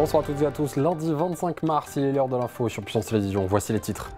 Bonsoir à toutes et à tous, lundi 25 mars, il est l'heure de l'info sur Puissance Télévisions. Voici les titres.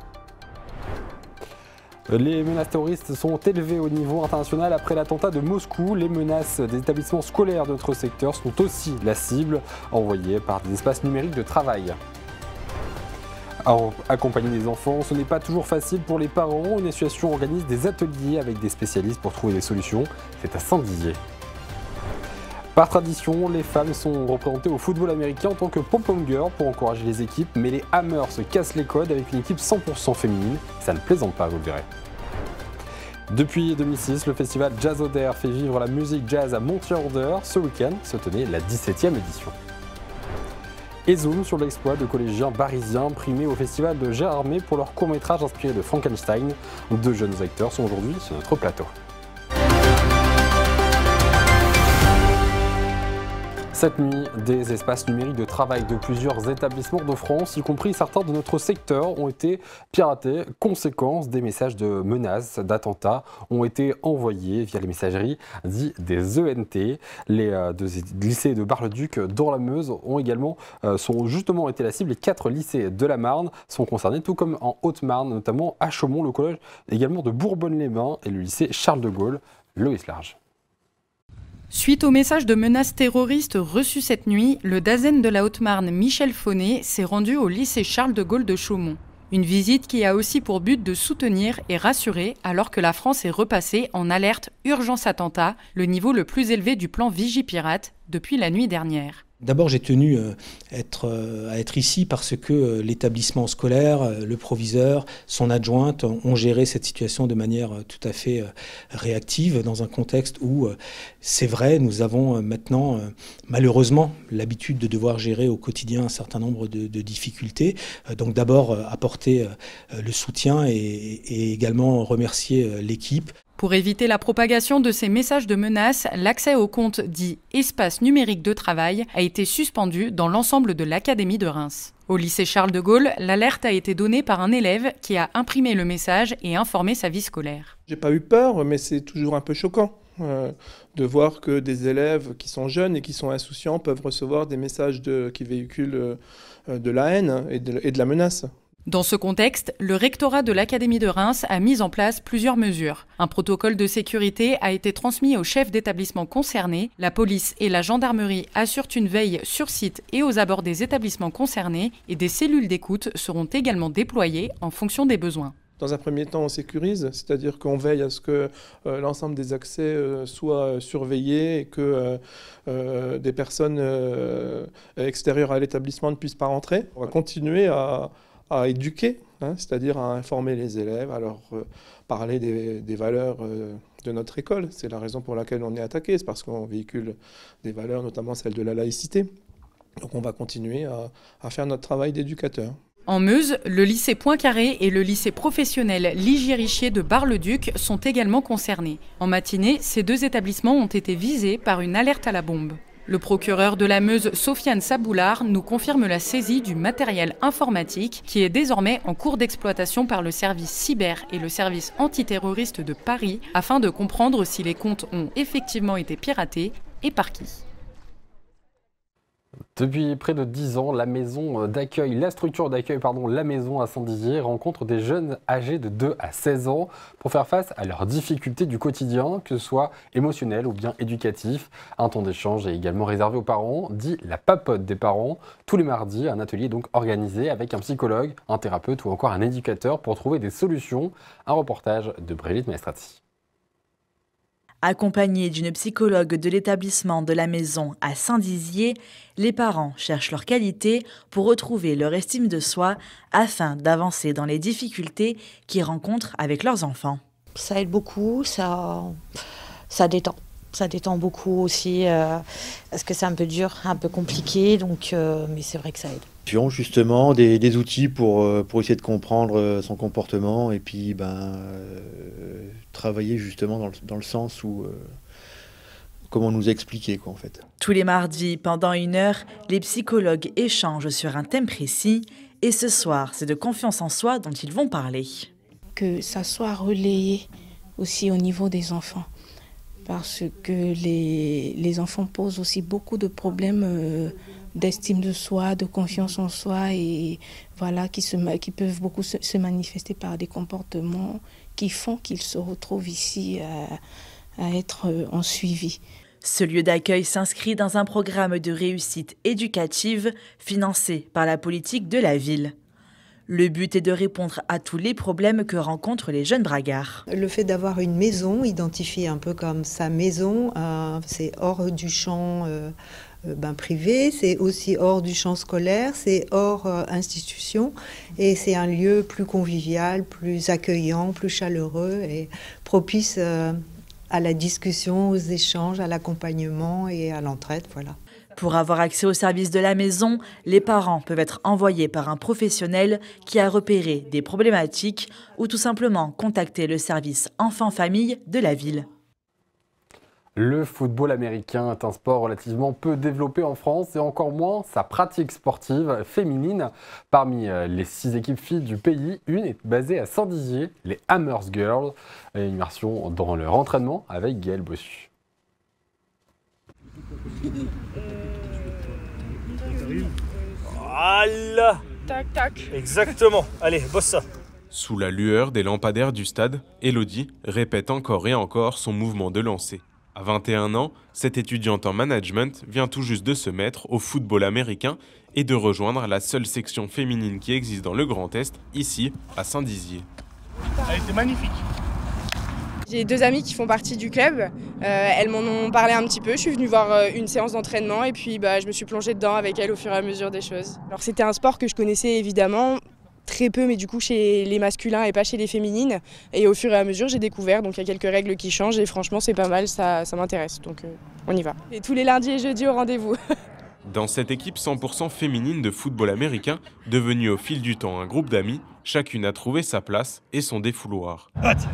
Les menaces terroristes sont élevées au niveau international après l'attentat de Moscou. Les menaces des établissements scolaires de notre secteur sont aussi la cible, envoyées par des espaces numériques de travail. Accompagner les enfants, ce n'est pas toujours facile pour les parents. Une association organise des ateliers avec des spécialistes pour trouver des solutions. C'est à Saint-Dizier. Par tradition, les femmes sont représentées au football américain en tant que pom-pom girl pour encourager les équipes, mais les Hammers se cassent les codes avec une équipe 100% féminine. Ça ne plaisante pas, vous le verrez. Depuis 2006, le festival Jazz Oder fait vivre la musique jazz à Montier-Oder. Ce week-end se tenait la 17e édition. Et zoom sur l'exploit de collégiens parisiens primés au festival de Gérardmer pour leur court-métrage inspiré de Frankenstein. Deux jeunes acteurs sont aujourd'hui sur notre plateau. Cette nuit, des espaces numériques de travail de plusieurs établissements de France, y compris certains de notre secteur, ont été piratés. Conséquence, des messages de menaces, d'attentats ont été envoyés via les messageries dites des ENT. Les deux lycées de Bar-le-Duc dans la Meuse ont également sont justement été la cible. Les 4 lycées de la Marne sont concernés, tout comme en Haute-Marne, notamment à Chaumont, le collège également de Bourbonne-les-Bains et le lycée Charles de Gaulle. Loïs Large. Suite aux messages de menaces terroristes reçus cette nuit, le DAZEN de la Haute-Marne, Michel Faunet, s'est rendu au lycée Charles de Gaulle de Chaumont. Une visite qui a aussi pour but de soutenir et rassurer alors que la France est repassée en alerte urgence attentat, le niveau le plus élevé du plan Vigipirate depuis la nuit dernière. D'abord, j'ai tenu à être ici parce que l'établissement scolaire, le proviseur, son adjointe ont géré cette situation de manière tout à fait réactive dans un contexte où, c'est vrai, nous avons maintenant malheureusement l'habitude de devoir gérer au quotidien un certain nombre de difficultés. Donc d'abord apporter le soutien et également remercier l'équipe. Pour éviter la propagation de ces messages de menaces, l'accès au compte dit « Espace numérique de travail » a été suspendu dans l'ensemble de l'Académie de Reims. Au lycée Charles de Gaulle, l'alerte a été donnée par un élève qui a imprimé le message et informé sa vie scolaire. J'ai pas eu peur, mais c'est toujours un peu choquant de voir que des élèves qui sont jeunes et qui sont insouciants peuvent recevoir des messages qui véhiculent de la haine et de la menace. Dans ce contexte, le rectorat de l'Académie de Reims a mis en place plusieurs mesures. Un protocole de sécurité a été transmis aux chefs d'établissement concernés. La police et la gendarmerie assurent une veille sur site et aux abords des établissements concernés et des cellules d'écoute seront également déployées en fonction des besoins. Dans un premier temps, on sécurise, c'est-à-dire qu'on veille à ce que l'ensemble des accès soient surveillés et que des personnes extérieures à l'établissement ne puissent pas rentrer. On va continuer à éduquer, c'est-à-dire à informer les élèves, à leur parler des valeurs de notre école. C'est la raison pour laquelle on est attaqué, c'est parce qu'on véhicule des valeurs, notamment celle de la laïcité. Donc on va continuer à faire notre travail d'éducateur. En Meuse, le lycée Poincaré et le lycée professionnel Ligier-Richier de Bar-le-Duc sont également concernés. En matinée, ces deux établissements ont été visés par une alerte à la bombe. Le procureur de la Meuse, Sofiane Saboulard, nous confirme la saisie du matériel informatique qui est désormais en cours d'exploitation par le service cyber et le service antiterroriste de Paris afin de comprendre si les comptes ont effectivement été piratés et par qui. Depuis près de 10 ans, la structure d'accueil, la maison à Saint-Dizier rencontre des jeunes âgés de 2 à 16 ans pour faire face à leurs difficultés du quotidien, que ce soit émotionnelles ou bien éducatifs. Un temps d'échange est également réservé aux parents, dit la papote des parents. Tous les mardis, un atelier est donc organisé avec un psychologue, un thérapeute ou encore un éducateur pour trouver des solutions. Un reportage de Brigitte Maestrati. Accompagnés d'une psychologue de l'établissement de la maison à Saint-Dizier, les parents cherchent leur qualité pour retrouver leur estime de soi afin d'avancer dans les difficultés qu'ils rencontrent avec leurs enfants. Ça aide beaucoup, ça détend. Ça détend beaucoup aussi parce que c'est un peu dur, un peu compliqué, mais c'est vrai que ça aide. Justement des outils pour essayer de comprendre son comportement et puis travailler justement dans le sens où comment nous expliquer en fait. Tous les mardis, pendant 1 heure, les psychologues échangent sur un thème précis et ce soir, c'est de confiance en soi dont ils vont parler. Que ça soit relayé aussi au niveau des enfants. Parce que les enfants posent aussi beaucoup de problèmes d'estime de soi, de confiance en soi et voilà, qui peuvent beaucoup se manifester par des comportements qui font qu'ils se retrouvent ici à être en suivi. Ce lieu d'accueil s'inscrit dans un programme de réussite éducative financé par la politique de la ville. Le but est de répondre à tous les problèmes que rencontrent les jeunes bragards. Le fait d'avoir une maison identifiée un peu comme sa maison, c'est hors du champ privé, c'est aussi hors du champ scolaire, c'est hors institution et c'est un lieu plus convivial, plus accueillant, plus chaleureux et propice à la discussion, aux échanges, à l'accompagnement et à l'entraide, voilà. Pour avoir accès aux services de la maison, les parents peuvent être envoyés par un professionnel qui a repéré des problématiques ou tout simplement contacter le service enfants-famille de la ville. Le football américain est un sport relativement peu développé en France et encore moins sa pratique sportive féminine. Parmi les 6 équipes filles du pays, une est basée à Saint-Dizier, les Hammers Girls. Une immersion dans leur entraînement avec Gaël Bossu. Voilà. Tac, tac. Exactement. Allez, bosse ça. Sous la lueur des lampadaires du stade, Elodie répète encore et encore son mouvement de lancer. À 21 ans, cette étudiante en management vient tout juste de se mettre au football américain et de rejoindre la seule section féminine qui existe dans le Grand Est, ici, à Saint-Dizier. Elle était magnifique. J'ai 2 amies qui font partie du club, elles m'en ont parlé un petit peu, je suis venue voir une séance d'entraînement et puis je me suis plongée dedans avec elles au fur et à mesure des choses. Alors c'était un sport que je connaissais évidemment très peu mais du coup chez les masculins et pas chez les féminines et au fur et à mesure j'ai découvert, donc il y a quelques règles qui changent et franchement c'est pas mal, ça m'intéresse donc on y va. Et tous les lundis et jeudis au rendez-vous. Dans cette équipe 100% féminine de football américain, devenue au fil du temps un groupe d'amis, chacune a trouvé sa place et son défouloir.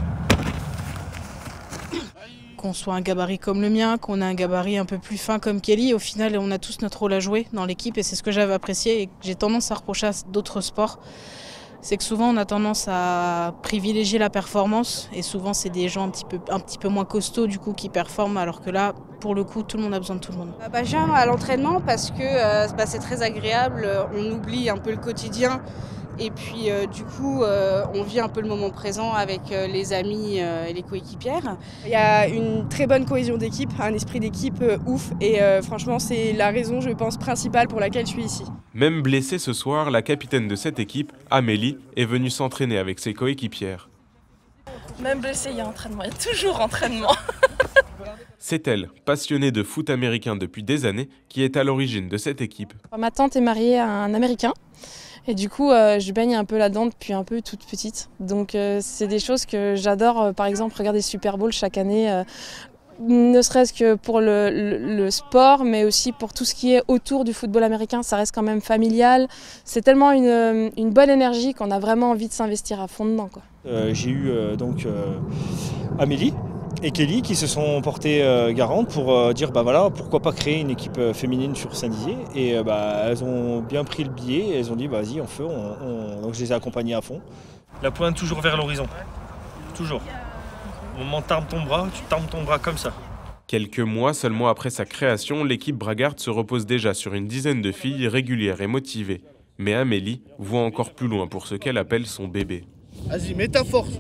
Qu'on soit un gabarit comme le mien, qu'on ait un gabarit un peu plus fin comme Kelly, au final on a tous notre rôle à jouer dans l'équipe et c'est ce que j'avais apprécié et que j'ai tendance à reprocher à d'autres sports. C'est que souvent on a tendance à privilégier la performance et souvent c'est des gens un petit peu moins costauds du coup qui performent alors que là pour le coup tout le monde a besoin de tout le monde. J'aime à l'entraînement parce que c'est très agréable, on oublie un peu le quotidien. Et puis du coup, on vit un peu le moment présent avec les amis et les coéquipières. Il y a une très bonne cohésion d'équipe, un esprit d'équipe ouf. Et franchement, c'est la raison, je pense, principale pour laquelle je suis ici. Même blessée ce soir, la capitaine de cette équipe, Amélie, est venue s'entraîner avec ses coéquipières. Même blessée, il y a entraînement, il y a toujours entraînement. C'est elle, passionnée de foot américain depuis des années, qui est à l'origine de cette équipe. Ma tante est mariée à un Américain. Et du coup, je baigne un peu là-dedans depuis un peu toute petite. Donc c'est des choses que j'adore, par exemple regarder Super Bowl chaque année, ne serait-ce que pour le sport, mais aussi pour tout ce qui est autour du football américain. Ça reste quand même familial. C'est tellement une bonne énergie qu'on a vraiment envie de s'investir à fond dedans, quoi. J'ai eu Amélie et Kelly qui se sont portées garantes pour dire voilà, pourquoi pas créer une équipe féminine sur Saint-Dizier et elles ont bien pris le billet et elles ont dit vas-y on fait, donc je les ai accompagnées à fond. La pointe toujours vers l'horizon, toujours. Au moment où tu armes ton bras comme ça. Quelques mois seulement après sa création, l'équipe bragarde se repose déjà sur une dizaine de filles régulières et motivées. Mais Amélie voit encore plus loin pour ce qu'elle appelle son bébé. Vas-y, mets ta force.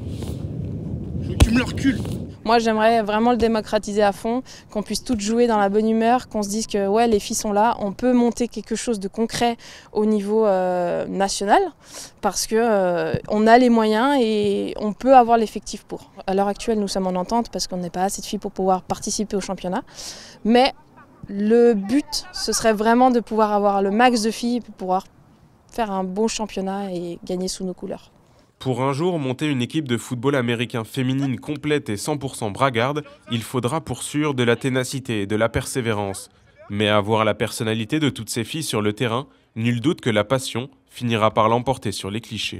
Tu me le recules. Moi, j'aimerais vraiment le démocratiser à fond, qu'on puisse toutes jouer dans la bonne humeur, qu'on se dise que ouais, les filles sont là, on peut monter quelque chose de concret au niveau national, parce que on a les moyens et on peut avoir l'effectif pour. À l'heure actuelle, nous sommes en entente parce qu'on n'est pas assez de filles pour pouvoir participer au championnat, mais le but, ce serait vraiment de pouvoir avoir le max de filles pour pouvoir faire un beau championnat et gagner sous nos couleurs. Pour un jour monter une équipe de football américain féminine complète et 100% bragarde, il faudra pour sûr de la ténacité et de la persévérance. Mais à voir la personnalité de toutes ces filles sur le terrain, nul doute que la passion finira par l'emporter sur les clichés.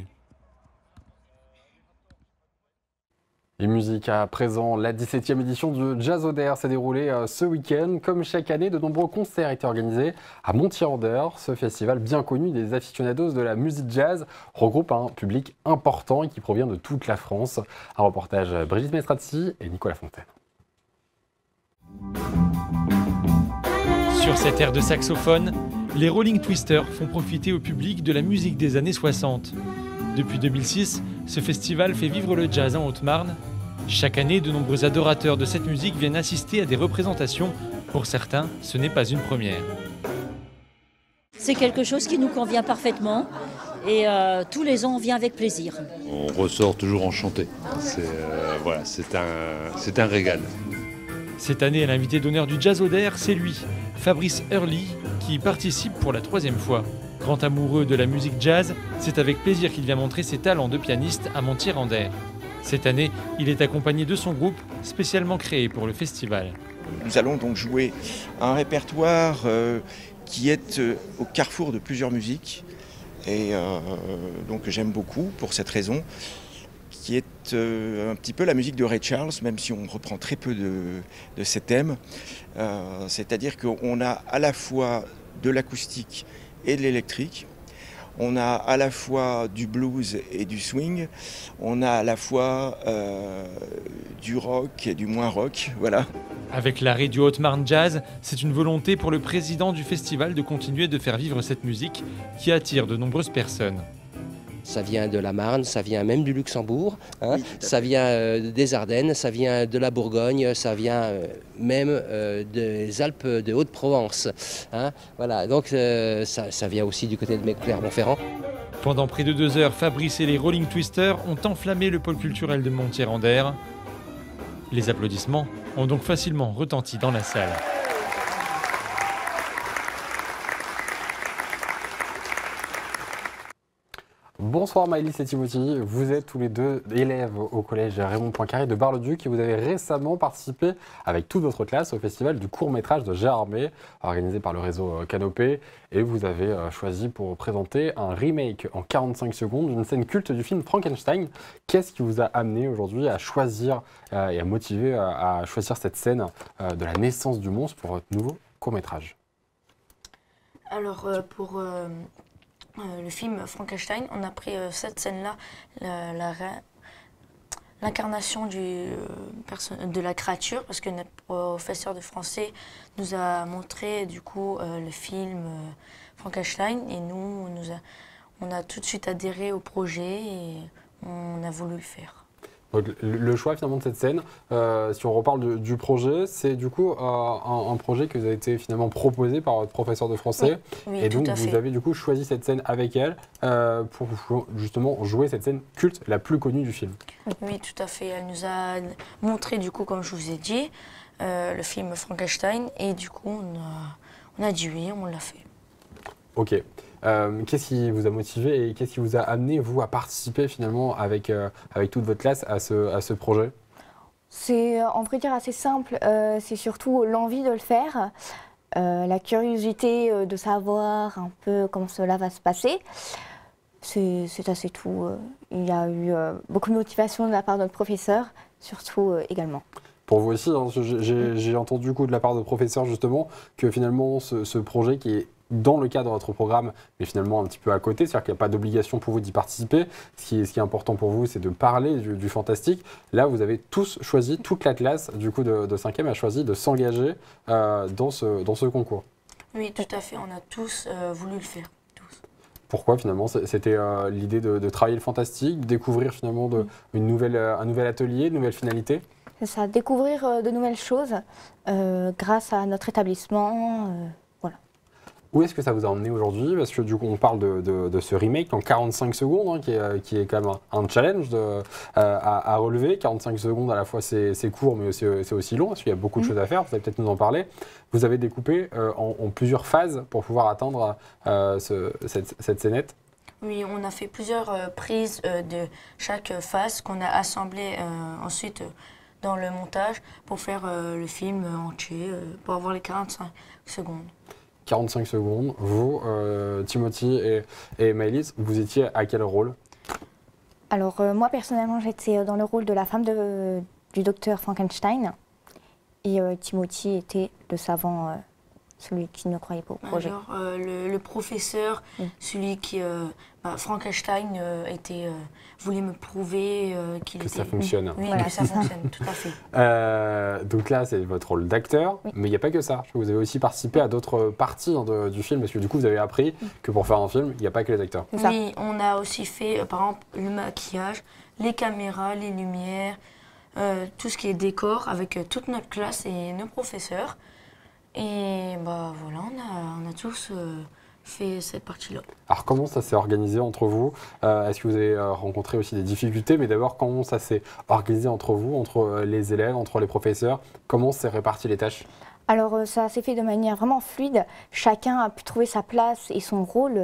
Et musique à présent, la 17e édition du Jazzoder s'est déroulée ce week-end. Comme chaque année, de nombreux concerts étaient organisés à Montier-Andeur. Ce festival bien connu des aficionados de la musique jazz regroupe un public important et qui provient de toute la France. Un reportage Brigitte Mestrazzi et Nicolas Fontaine. Sur cette aire de saxophone, les Rolling Twisters font profiter au public de la musique des années 60. Depuis 2006, ce festival fait vivre le jazz en Haute-Marne. Chaque année, de nombreux adorateurs de cette musique viennent assister à des représentations. Pour certains, ce n'est pas une première. C'est quelque chose qui nous convient parfaitement et tous les ans on vient avec plaisir. On ressort toujours enchanté. C'est un régal. Cette année, l'invité d'honneur du Jazz Oder, c'est lui, Fabrice Hurley, qui y participe pour la 3e fois. Grand amoureux de la musique jazz, c'est avec plaisir qu'il vient montrer ses talents de pianiste à Montier-en-Der. Cette année, il est accompagné de son groupe, spécialement créé pour le festival. Nous allons donc jouer un répertoire qui est au carrefour de plusieurs musiques et donc j'aime beaucoup pour cette raison, qui est un petit peu la musique de Ray Charles, même si on reprend très peu de ses thèmes. C'est-à-dire qu'on a à la fois de l'acoustique et de l'électrique. On a à la fois du blues et du swing. On a à la fois du rock et du moins rock. Voilà. Avec l'arrêt du Haute-Marne Jazz, c'est une volonté pour le président du festival de continuer de faire vivre cette musique qui attire de nombreuses personnes. Ça vient de la Marne, ça vient même du Luxembourg, hein, ça vient des Ardennes, ça vient de la Bourgogne, ça vient même des Alpes de Haute-Provence. Hein, voilà, donc ça vient aussi du côté de Clermont-Ferrand. Pendant près de 2 heures, Fabrice et les Rolling Twisters ont enflammé le pôle culturel de Montier-en-Der. Les applaudissements ont donc facilement retenti dans la salle. Bonsoir Maëlys et Timothy, vous êtes tous les deux élèves au collège Raymond Poincaré de Bar-le-Duc et vous avez récemment participé avec toute votre classe au festival du court-métrage de Gérard May, organisé par le réseau Canopé, et vous avez choisi pour présenter un remake en 45 secondes d'une scène culte du film Frankenstein. Qu'est-ce qui vous a amené aujourd'hui à choisir et à motiver à choisir cette scène de la naissance du monstre pour votre nouveau court-métrage? Alors pour le film Frankenstein, on a pris cette scène-là, l'incarnation de la créature, parce que notre professeur de français nous a montré du coup le film Frankenstein, et nous, on a tout de suite adhéré au projet et on a voulu le faire. Donc, le choix finalement de cette scène, si on reparle du projet, c'est du coup un projet que vous avez été finalement proposé par votre professeur de français. Oui, et donc tout à fait. vous avez du coup choisi cette scène avec elle pour justement jouer cette scène culte, la plus connue du film. Oui, tout à fait. Elle nous a montré du coup, comme je vous ai dit, le film Frankenstein, et du coup on a dit oui, on l'a fait. Ok. Qu'est-ce qui vous a motivé et qu'est-ce qui vous a amené, vous, à participer finalement avec toute votre classe à ce projet? C'est, en vrai dire, assez simple. C'est surtout l'envie de le faire, la curiosité de savoir un peu comment cela va se passer. C'est assez tout. Il y a eu beaucoup de motivation de la part de notre professeur, surtout également. Pour vous aussi, hein, j'ai entendu de la part de professeurs justement que finalement ce projet qui est dans le cadre de votre programme, mais finalement un petit peu à côté, c'est-à-dire qu'il n'y a pas d'obligation pour vous d'y participer. Ce qui est important pour vous, c'est de parler du fantastique. Là, vous avez tous choisi, toute la classe du coup de 5e a choisi de s'engager dans ce concours. Oui, tout à fait, on a tous voulu le faire. Pourquoi finalement? C'était l'idée de travailler le fantastique, de découvrir finalement un nouvel atelier, une nouvelle finalité? C'est ça, découvrir de nouvelles choses grâce à notre établissement. Voilà. Où est-ce que ça vous a emmené aujourd'hui? Parce que du coup, on parle de ce remake en 45 secondes, hein, qui est quand même un challenge à relever. 45 secondes, à la fois c'est court, mais c'est aussi long, parce qu'il y a beaucoup de choses à faire. Vous allez peut-être nous en parler. Vous avez découpé en plusieurs phases pour pouvoir atteindre cette scénette. Oui, on a fait plusieurs prises de chaque phase qu'on a assemblées ensuite dans le montage pour faire le film entier, pour avoir les 45 secondes. 45 secondes. Vous, Timothy et Maëlys, vous étiez à quel rôle? Alors moi personnellement j'étais dans le rôle de la femme du docteur Frankenstein et Timothy était le savant celui qui ne croyait pas au projet. Alors, le professeur, celui qui, Frankenstein, voulait me prouver que ça fonctionne. Oui, voilà, que ça fonctionne, tout à fait. Donc là, c'est votre rôle d'acteur, mais il n'y a pas que ça. Vous avez aussi participé à d'autres parties du film, parce que du coup, vous avez appris que pour faire un film, il n'y a pas que les acteurs. Oui, on a aussi fait, par exemple, le maquillage, les caméras, les lumières, tout ce qui est décor, avec toute notre classe et nos professeurs. Et voilà, on a tous fait cette partie-là. Alors comment ça s'est organisé entre vous? Est-ce que vous avez rencontré aussi des difficultés? Mais d'abord, comment ça s'est organisé entre vous, entre les élèves, entre les professeurs? Comment s'est réparti les tâches? Alors ça s'est fait de manière vraiment fluide. Chacun a pu trouver sa place et son rôle,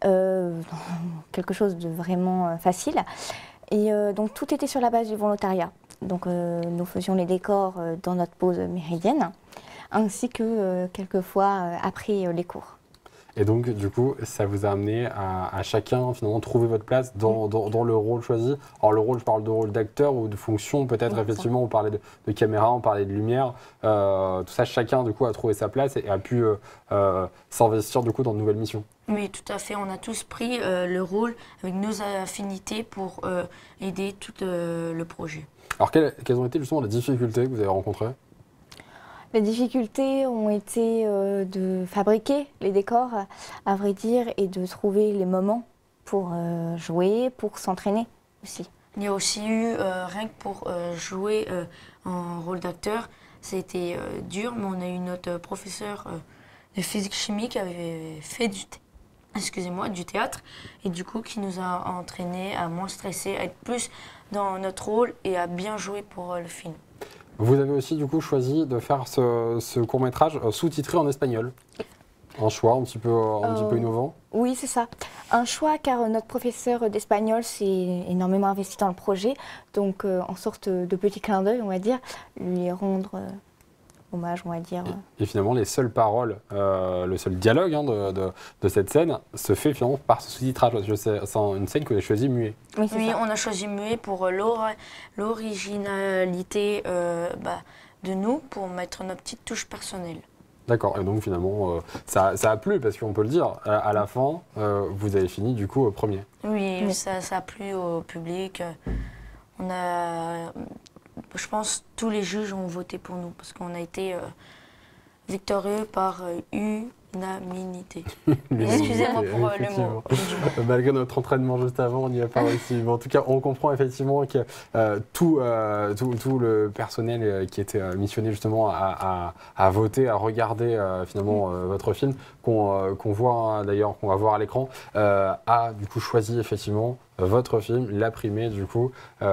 quelque chose de vraiment facile. Et donc tout était sur la base du volontariat. Donc nous faisions les décors dans notre pause méridienne, ainsi que quelquefois après les cours. Et donc, du coup, ça vous a amené à chacun, finalement, trouver votre place dans le rôle choisi. Alors, le rôle, je parle de rôle d'acteur ou de fonction, peut-être, effectivement, on parlait de caméra, on parlait de lumière. Tout ça, chacun, du coup, a trouvé sa place et a pu s'investir, du coup, dans de nouvelles missions. Oui, tout à fait. On a tous pris le rôle avec nos affinités pour aider tout le projet. Alors, quelles ont été, justement, les difficultés que vous avez rencontrées? Les difficultés ont été de fabriquer les décors, à vrai dire, et de trouver les moments pour jouer, pour s'entraîner aussi. Il y a aussi eu, rien que pour jouer en rôle d'acteur, c'était dur, mais on a eu notre professeur de physique-chimie qui avait fait du théâtre, et du coup qui nous a entraînés à moins stresser, à être plus dans notre rôle et à bien jouer pour le film. Vous avez aussi du coup choisi de faire ce court-métrage sous-titré en espagnol. Un choix un petit peu innovant. Oui, c'est ça. Un choix car notre professeur d'espagnol s'est énormément investi dans le projet. Donc en sorte de petit clin d'œil, on va dire, lui rendre hommage, on va dire. Et finalement, les seules paroles, le seul dialogue de cette scène se fait finalement par ce sous-titrage. C'est une scène que vous avez choisie muet. Oui, on a choisi muet pour l'originalité de nous, pour mettre notre petite touche personnelle. D'accord, et donc finalement, ça a plu, parce qu'on peut le dire, à la fin, vous avez fini du coup premier. Oui, ça a plu au public. Je pense que tous les juges ont voté pour nous, parce qu'on a été victorieux par unanimité. Excusez-moi pour le mot. Malgré notre entraînement juste avant, on n'y a pas réussi. Mais en tout cas, on comprend effectivement que tout le personnel qui était missionné justement à voter, à regarder finalement votre film, qu'on voit d'ailleurs, qu'on va voir à l'écran, a du coup choisi effectivement votre film, l'a primé du coup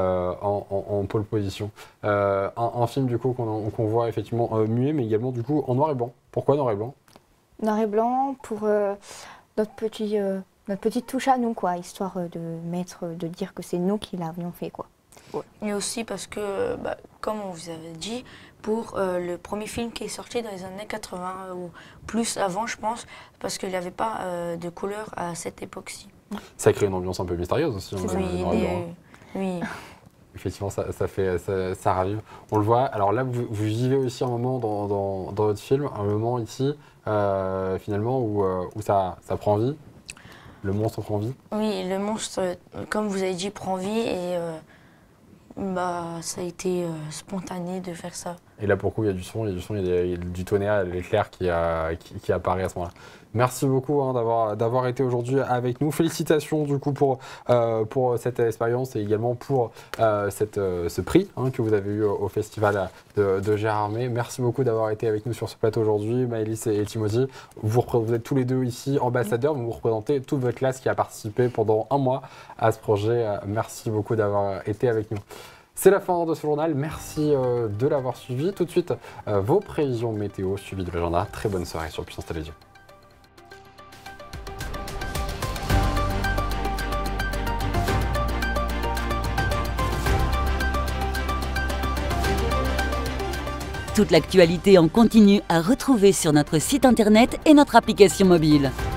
en pole position. Un film du coup qu'on voit effectivement muet, mais également du coup en noir et blanc. Pourquoi noir et blanc? Noir et blanc pour notre petite touche à nous, quoi, histoire de dire que c'est nous qui l'avions fait, quoi. Ouais. Et aussi parce que, comme on vous avait dit, pour le premier film qui est sorti dans les années 80 ou plus avant, je pense, parce qu'il n'y avait pas de couleur à cette époque-ci. Ça crée une ambiance un peu mystérieuse aussi. Oui. Effectivement, ça ravive. On le voit. Alors là, vous vivez aussi un moment dans votre film, un moment ici, finalement, où ça prend vie. Le monstre prend vie. Oui, le monstre, comme vous avez dit, prend vie et ça a été spontané de faire ça. Et là, pour le coup, il y a du son, il y a du tonnerre, l'éclair qui apparaît à ce moment-là. Merci beaucoup d'avoir été aujourd'hui avec nous. Félicitations du coup pour cette expérience et également pour ce prix que vous avez eu au festival de Gérardmer. Merci beaucoup d'avoir été avec nous sur ce plateau aujourd'hui, Maëlys et Timothy. Vous êtes tous les deux ici ambassadeurs, vous représentez toute votre classe qui a participé pendant un mois à ce projet. Merci beaucoup d'avoir été avec nous. C'est la fin de ce journal, merci de l'avoir suivi. Tout de suite, vos prévisions météo suivies de l'agenda. Très bonne soirée sur Puissance Télévision. Toute l'actualité en continu à retrouver sur notre site internet et notre application mobile.